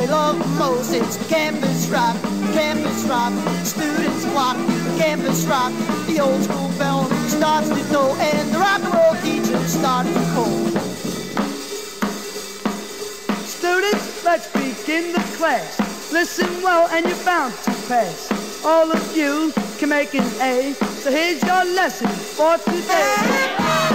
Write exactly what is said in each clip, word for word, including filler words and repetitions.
they love most. It's campus rock, campus rock. Students flock to campus rock. The old school bell starts to toll, and the rock and roll teacher starts to call. Students, let's begin the class. Listen well and you're bound to pass. All of you can make an A, so here's your lesson for today.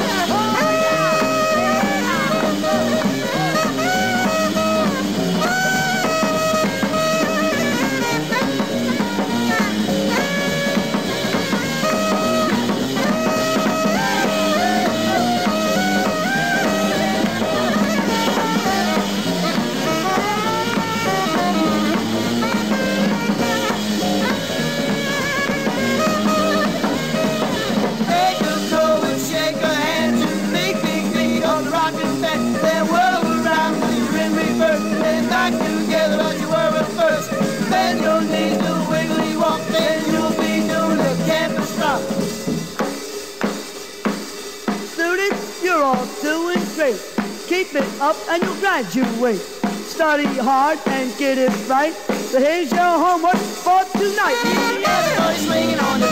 Bend your knees, do a wiggly walk, then you'll be doing the campus rock. Students, you're all doing great. Keep it up and you'll graduate. Study hard and get it right. So here's your homework for tonight. Everybody swinging on the